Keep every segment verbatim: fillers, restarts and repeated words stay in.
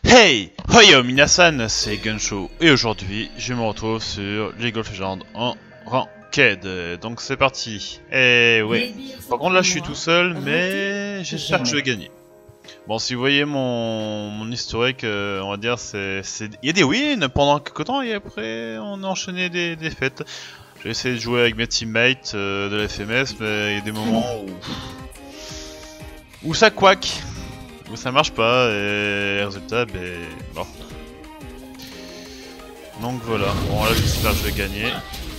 Hey! Hoyo minasan, c'est Gunshow et aujourd'hui je me retrouve sur League of Legends en Ranked. Donc c'est parti. Et ouais. Par contre là je suis tout seul mais j'espère que je vais gagner. Bon, si vous voyez mon, mon historique, euh, on va dire c'est... Il y a des wins pendant quelques temps et après on a enchaîné des défaites. J'ai essayé de jouer avec mes teammates euh, de la F M S mais il y a des moments où... où ça couac. Où ça marche pas et résultat, ben bon. Donc voilà, bon là j'espère que je vais gagner.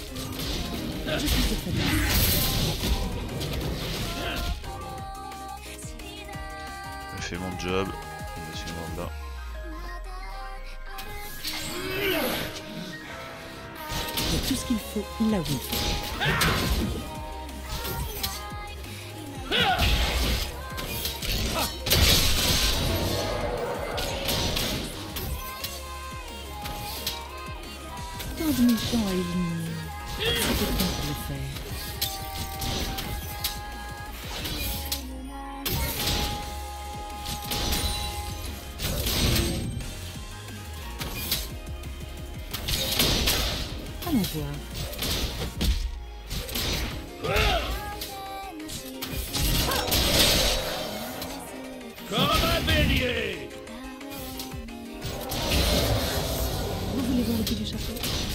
J'ai fait mon job, je me suis mis là. Il y a tout ce qu'il faut là où il faut. Tant de méchants à éliminer. C'était le temps pour le faire. Allons voir. Comme un bélier. Vous voulez voir le pied du chapeau?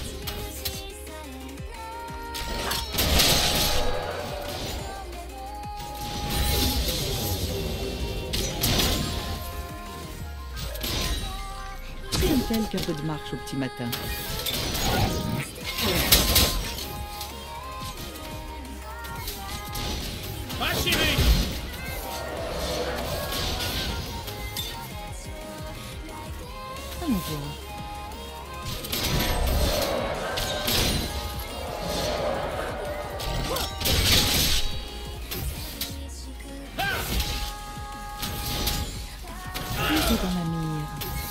Tel qu'un peu de marche au petit matin. Pas chimique. Allons voir. Tout est dans ma mire.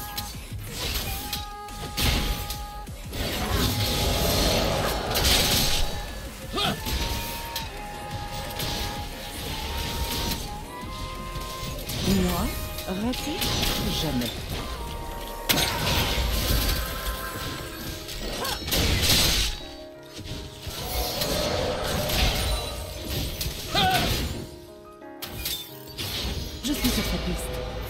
Moi, raté, jamais. Je suis sur sa piste.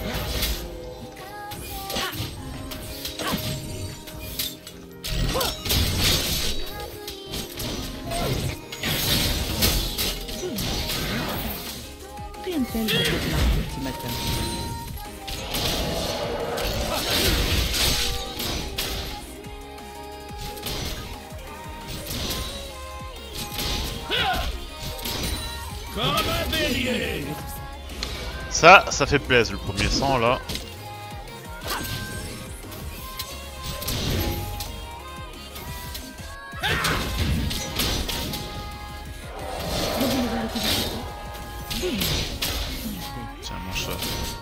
Rien de tel qu'un peu de marche au petit matin. Comme un bélier. Ça, ça fait plaisir le premier sang là. Vous voulez voir le pied du chapeau? Tiens mon chat.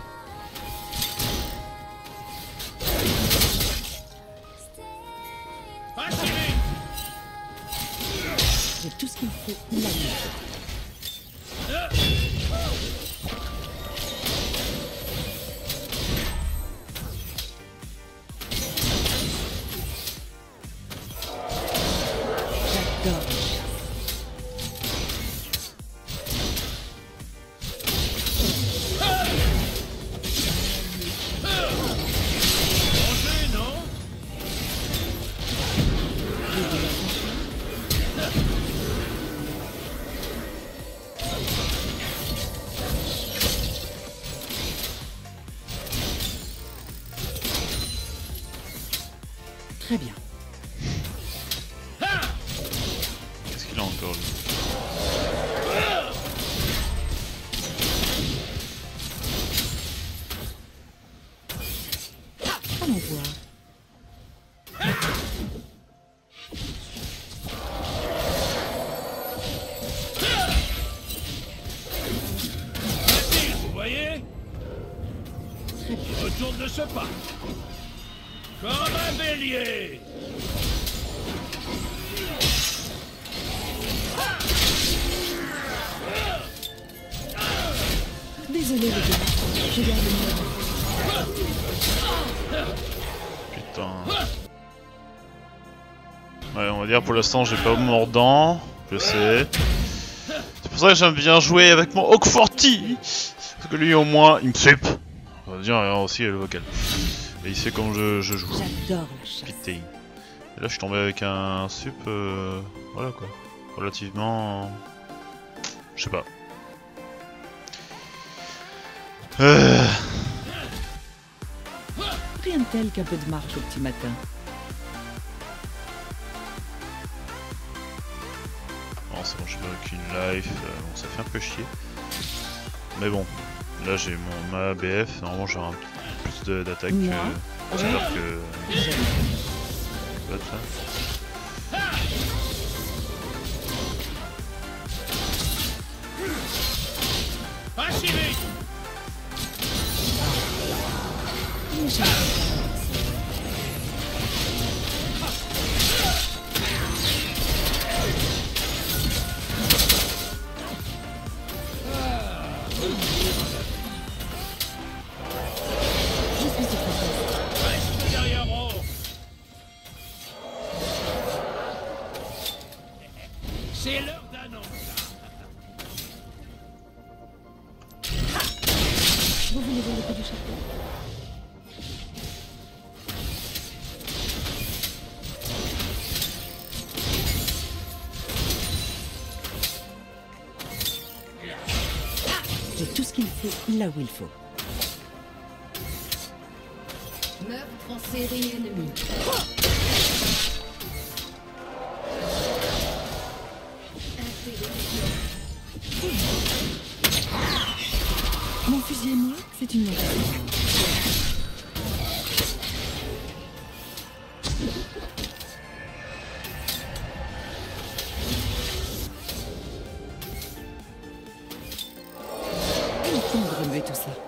Pas chimique. J'ai tout ce qu'il faut là où il faut. J'adore. Manger, non? Très bien. Qu'est-ce qu'il a encore lui? Allons voir. Facile, vous voyez? Très bien. Retourne de ce pas. Comme un bélier. Désolé les gars, je garde le mien. Putain. Ouais, on va dire pour l'instant j'ai pas mordant, je sais. C'est pour ça que j'aime bien jouer avec mon Hawk Forty. Parce que lui au moins il me sup. On va dire aussi le vocal. Et il sait comment je, je joue. J'adore la chasse. Putain. Et là je suis tombé avec un sup, euh, voilà quoi. Relativement... Je sais pas. Euh... Rien de tel qu'un peu de marche au petit matin. Bon c'est bon, je mets aucune life, euh, bon ça fait un peu chier. Mais bon, là j'ai mon ma A B F, normalement j'aurai un plus d'attaque que... J'espère que... Ça va être ça. Archivé. Derrière haut. C'est l'heure d'un an. Vous voulez voir le coup du chapeau? J'ai tout ce qu'il faut là où il faut. Meurtre en série ennemie. Mon fusil et moi, c'est une montagne. Il est temps de remuer tout ça.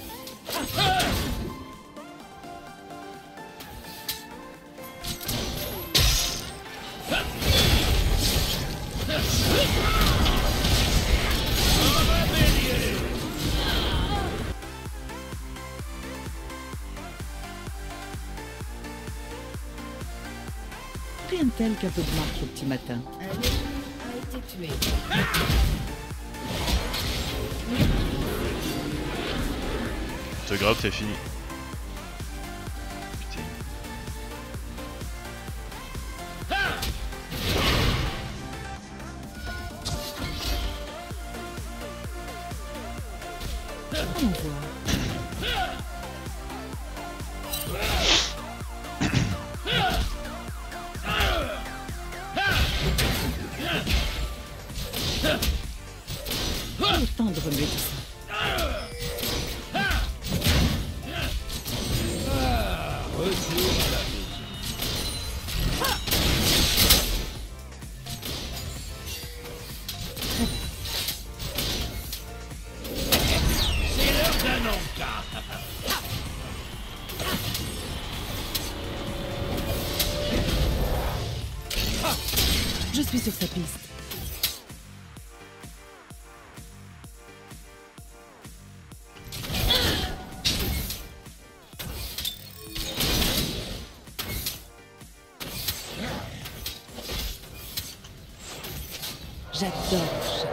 Rien de tel qu'un peu de marche au petit matin. Un ennemi a été tué. Te grave, t'es fini. Putain. Allons voir. Il est temps de remuer tout ça. C'est l'heure d'un encas. Je suis sur sa piste. J'adore la chasse.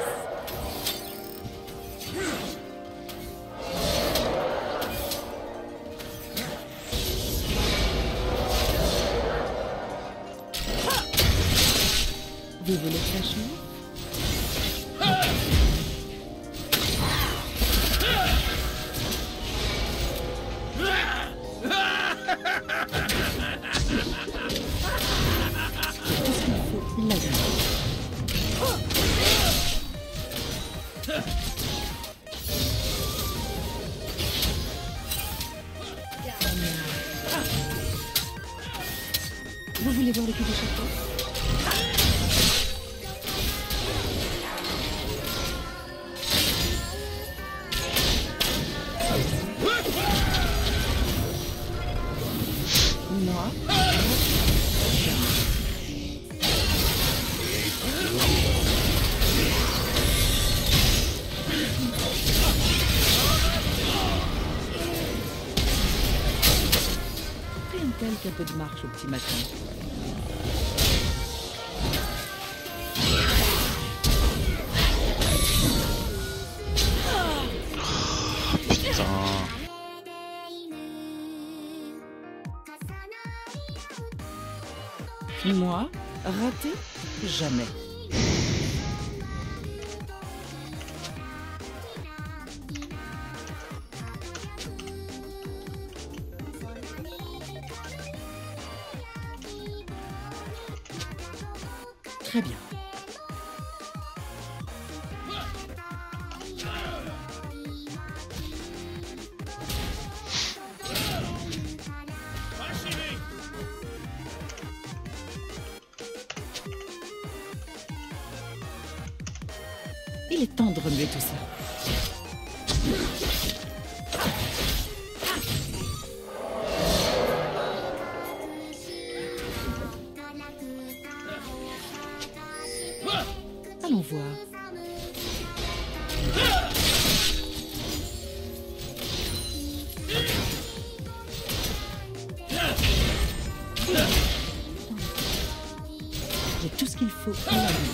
Vous voulez cracher? Tout ce qu'il faut, là Vous voulez voir le coup de chapeau? Moi? tel qu'un peu de marche au petit matin. Putain. Moi, raté? Jamais. Très bien. Il est temps de remuer tout ça. Allons voir. J'ai tout ce qu'il faut pour la vie.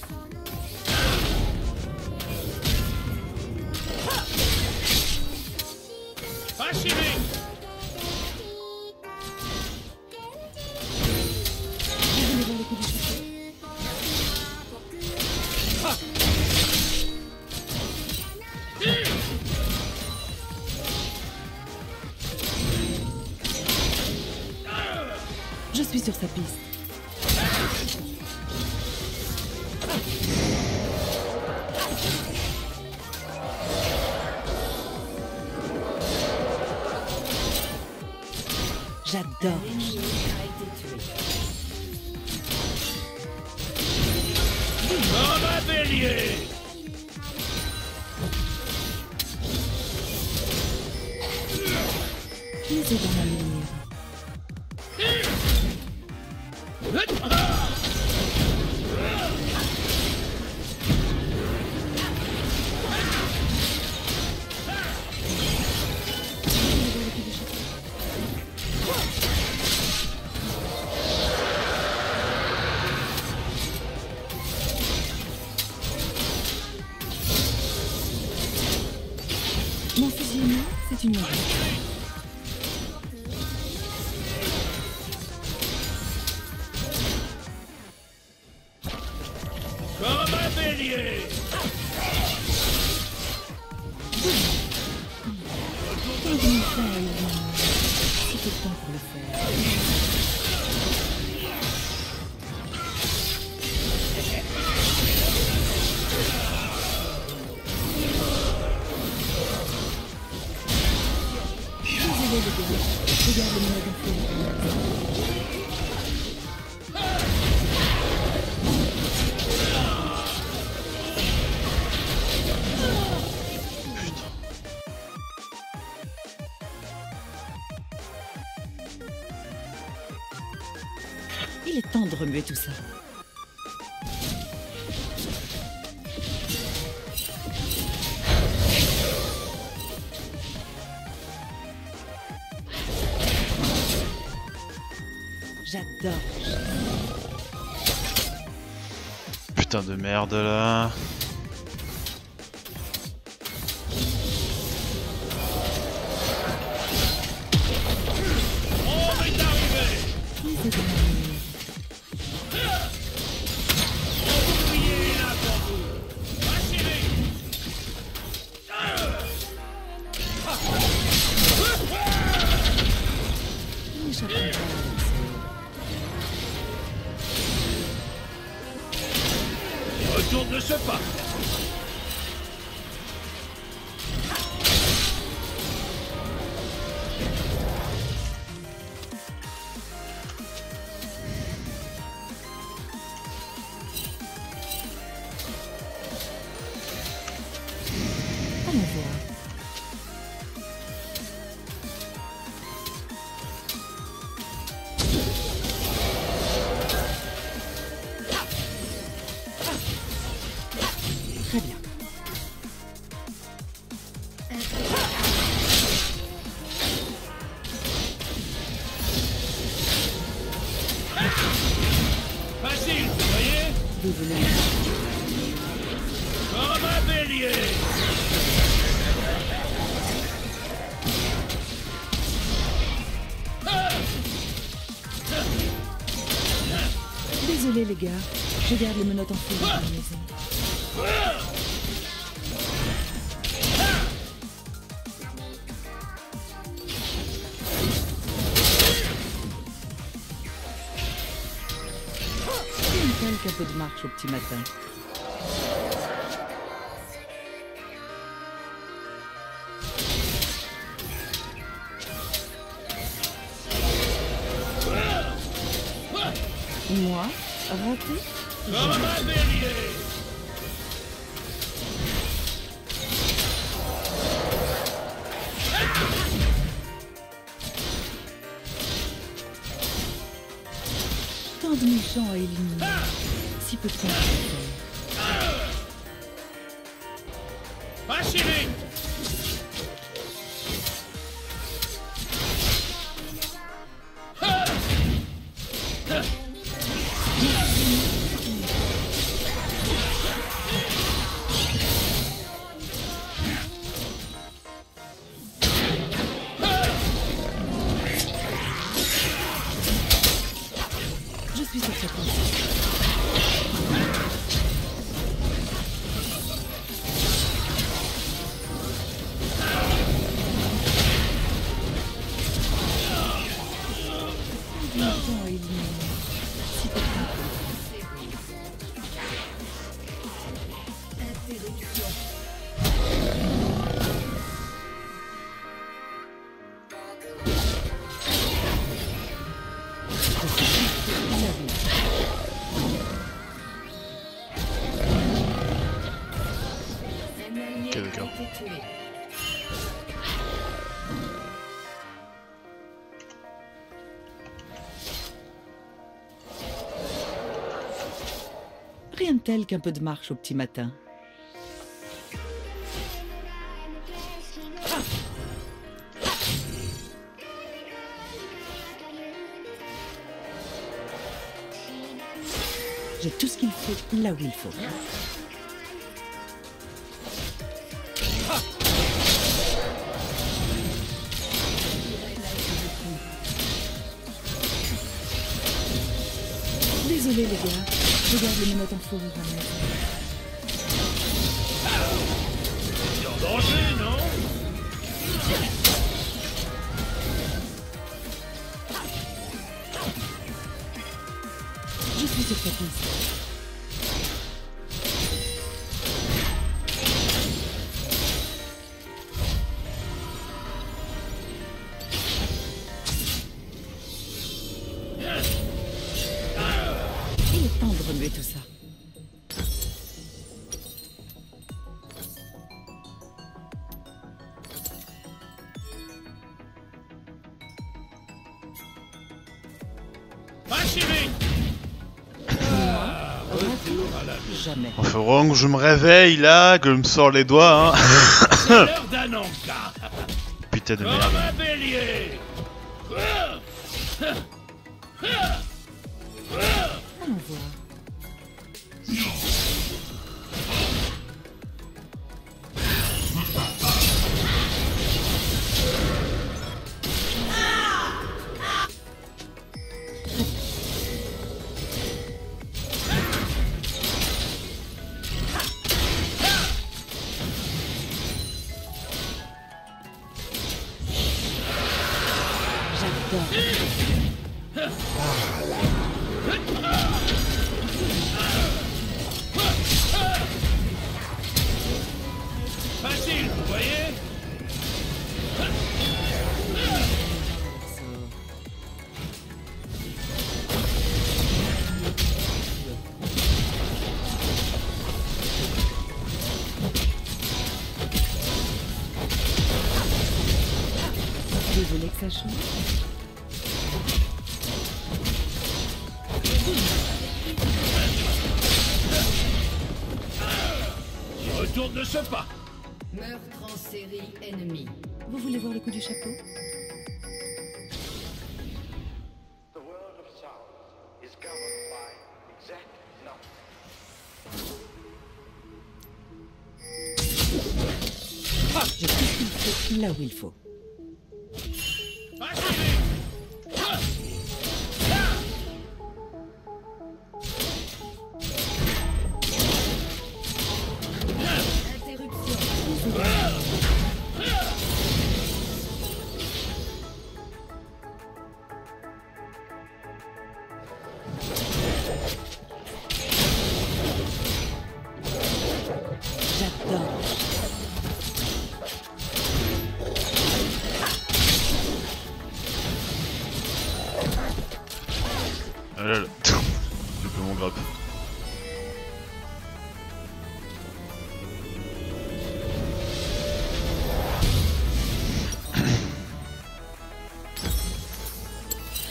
Je suis sur sa piste. J'adore. L'ennemi a été tué. Comme un bélier. Qui est dans la lumière? Mon fusil et moi, c'est une erreur. Comme un bélier. Qu'est-ce que nous fait, c'est le temps pour le faire. Désolé les gars, regarde le méga. Il est temps de remuer tout ça. J'adore. Putain de merde là. On est arrivé. Qui est dans la lumière? Oubliez là pour vous. Achillez. Il n'échappera pas. Retourne de ce pas. Allons voir. Désolé les gars, je garde les menottes en feu à la maison. Qu'un peu de marche au petit matin. Moi, raté? Comme un bélier. Tant de méchants à éliminer. Si peu de temps. Achille. Je suis sur cette place. Ok, d'accord. Rien de tel qu'un peu de marche au petit matin. J'ai tout ce qu'il faut là où il faut. Désolé les gars, je garde les menottes en fourrure à la maison. C'est en danger, non? Je suis sur ta piste. Il est temps de remuer tout ça. Achille. Retour à la jamais. Il faut vraiment que je me réveille là, que je me sors les doigts, hein. C'est l'heure d'un encas. Putain de Comme merde. un bélier. Allons voir. Facile, vous voyez? Désolé que ça change. Il retourne de ce pas. Meurtre en série ennemi. Vous voulez voir le coup du chapeau? The world of sound is governed by exact numbers. Ah, j'ai tout ce qu'il faut là où il faut. Achille.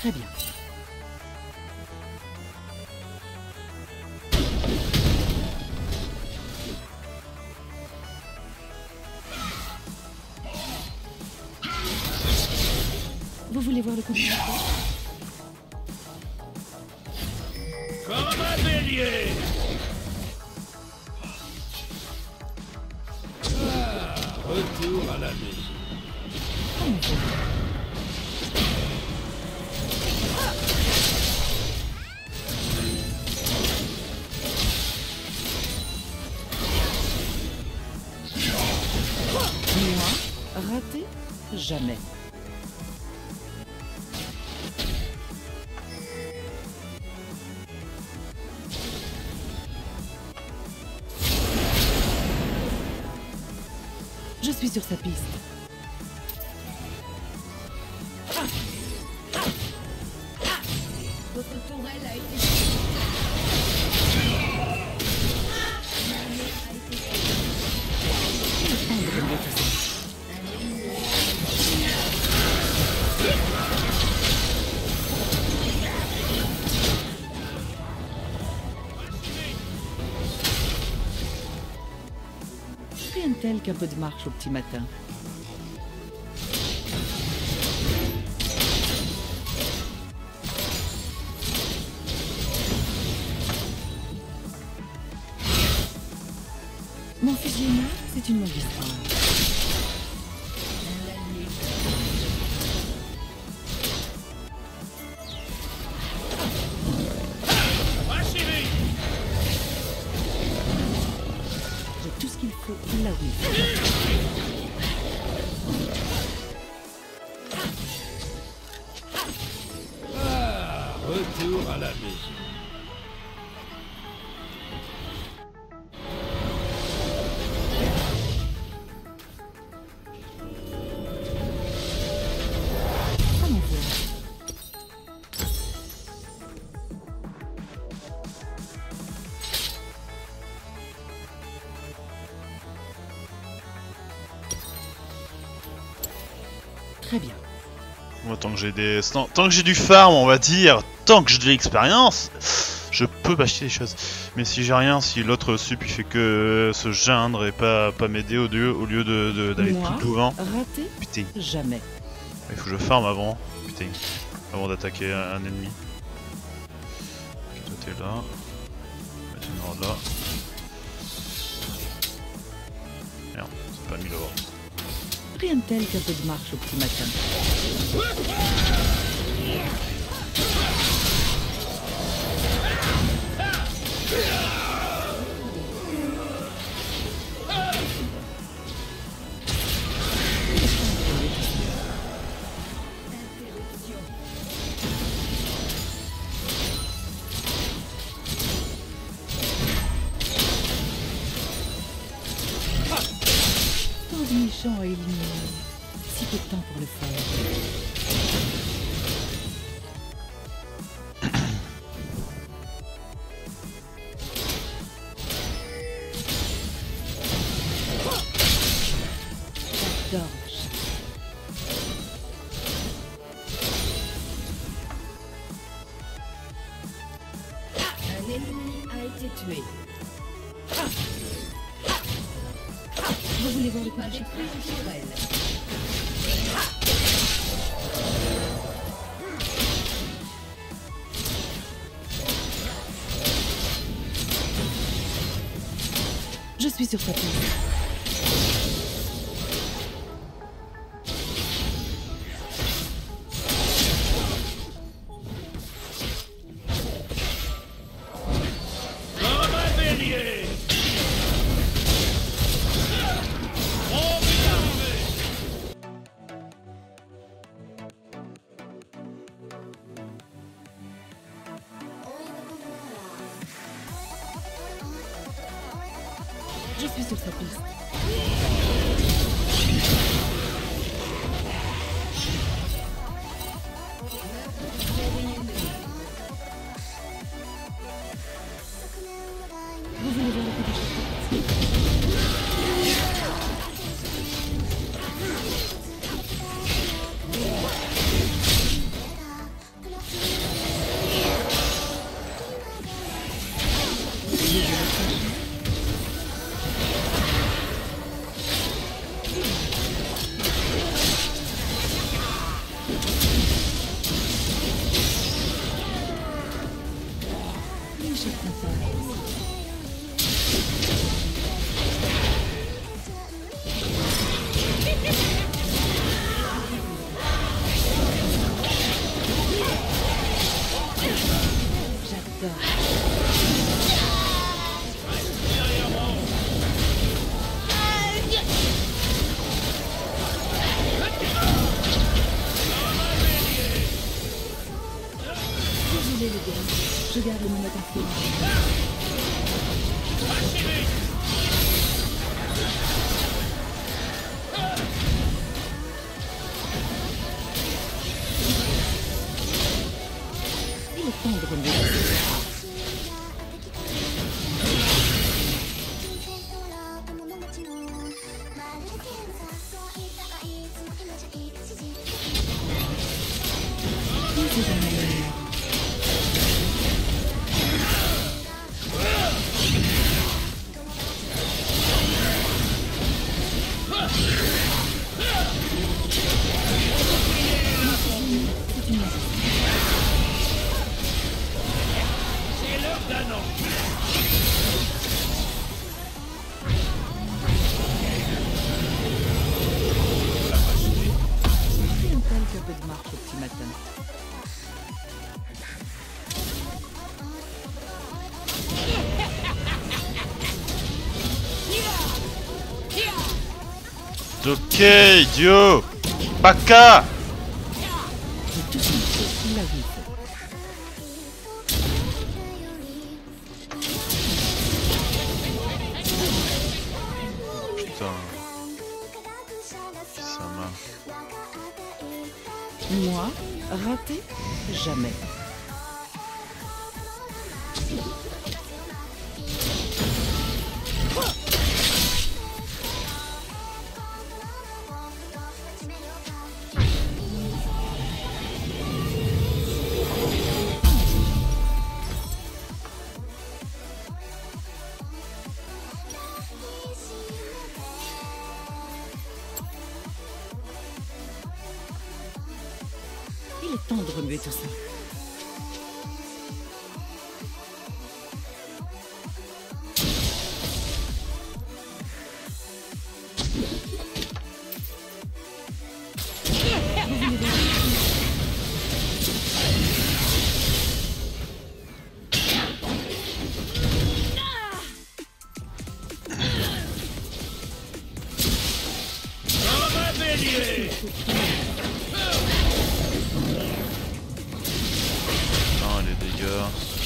Très bien. Vous voulez voir le coup de pied? Comme un bélier. Ah, retour à la maison. Moi, raté? Jamais. Je suis sur sa piste. Votre tourelle a été Rien de tel qu'un peu de marche au petit matin. Mon fusil est mort, c'est une longue histoire. Achille. J'ai tout ce qu'il faut là où il faut. Ah, retour à la maison. Allons voir. Très bien. Moi, tant que j'ai des... Tant, tant que j'ai du farm, on va dire, tant que j'ai de l'expérience, je peux m'acheter des choses. Mais si j'ai rien, si l'autre sup il fait que se geindre et pas, pas m'aider au lieu, au lieu de, de, d'aller Moi, tout devant. raté? Putain, Jamais. il faut que je farm avant. Putain, avant d'attaquer un, un ennemi. Ok, toi t'es là. Mettre une horde là. Merde, c'est pas mis le horde. Rien de tel qu'un peu de marche au petit matin. Tant de méchants à éliminer. Si peu de temps pour le faire. Gorge. un ennemi a été tué. Vous voulez voir le coup Pas de pied? détruire une tourelle. Je suis sur sa piste. Comme un bélier. On vit d'arriver. Je suis sur sa piste. Vous voulez voir le coup de pied? Désolé les gars, je garde les menottes en feu. Il est temps de revenir. Ok, idiot! Baka! Tout ce qu'il faut, il l'a vu. Putain. Ça m'a... Moi, raté? Jamais. Il est temps de remuer tout ça. Comme un bélier. Oh, les dégâts.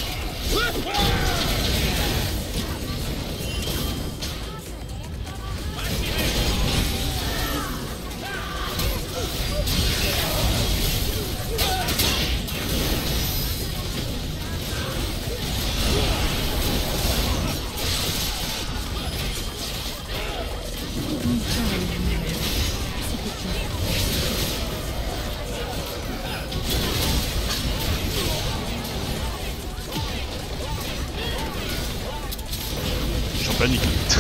Je suis en panique.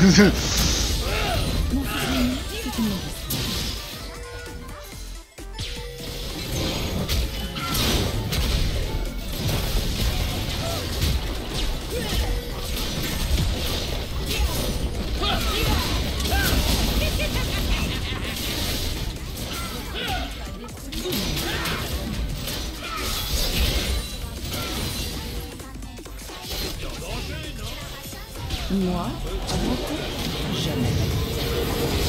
Moi, raté? Jamais.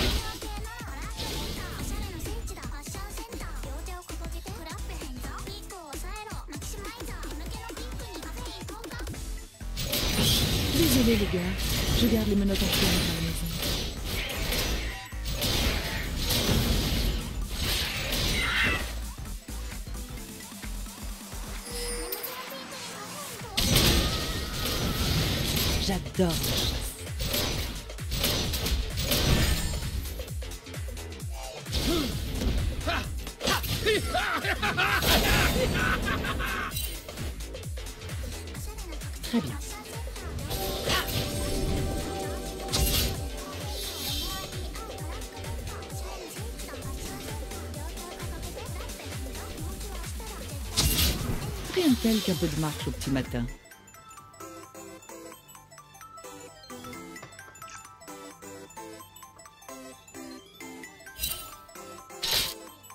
Désolé les gars, je garde les menottes en feu à la maison. J'adore la chasse. Très bien. Rien de tel qu'un peu de marche au petit matin.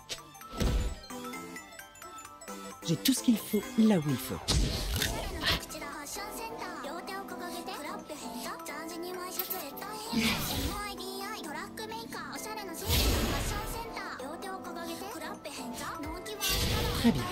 J'ai tout ce qu'il faut là où il faut. Très bien.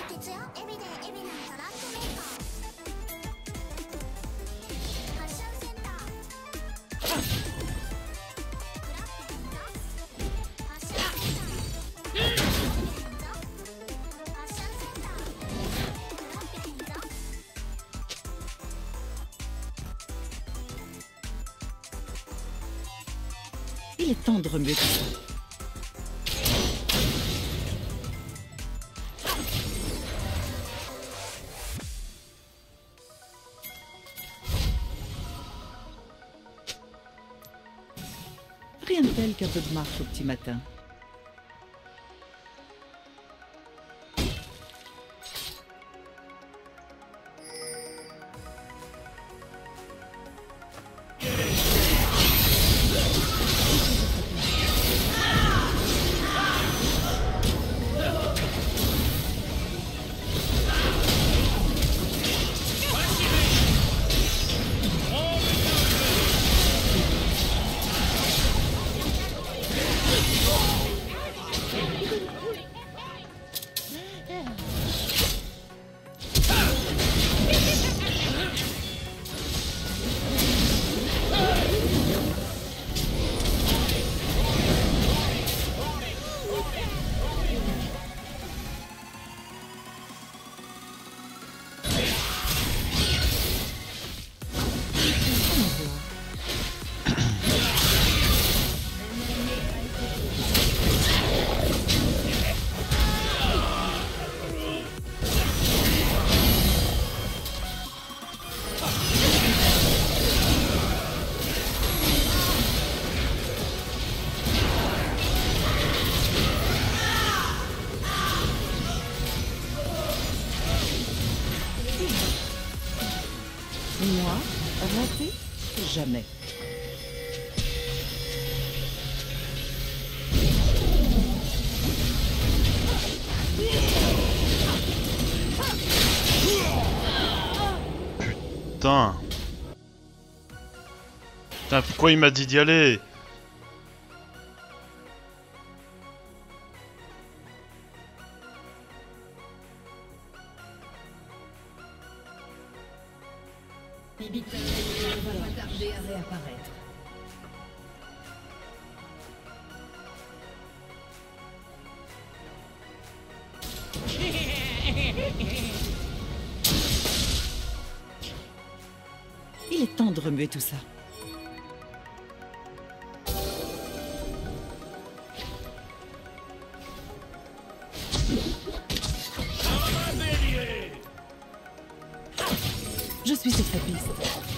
Il est temps de remuer tout ça. Rien de tel qu'un peu de marche au petit matin. Moi, raté, jamais. Putain. Putain, pourquoi il m'a dit d'y aller? Inhibiteur ne va pas tarder à réapparaître. Il est temps de remuer tout ça. Je suis sur sa piste.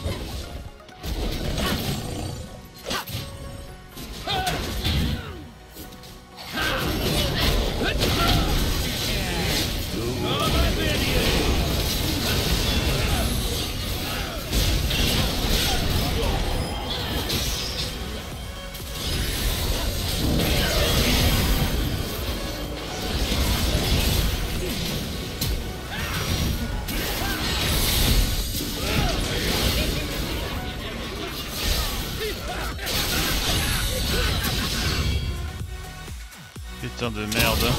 Putain de merde.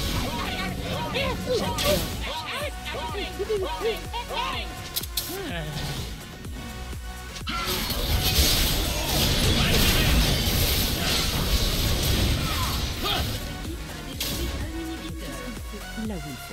Là où il faut.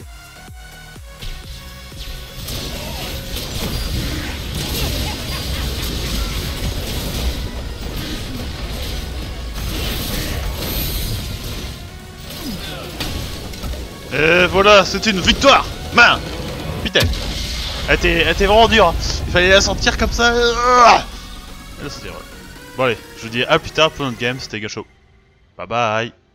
Et voilà, c'est une victoire. Man. Putain. Elle était, elle était vraiment dure. Il fallait la sentir comme ça. Là, c'était vrai. Bon allez, je vous dis à plus tard pour notre game, c'était Gacho. Bye bye.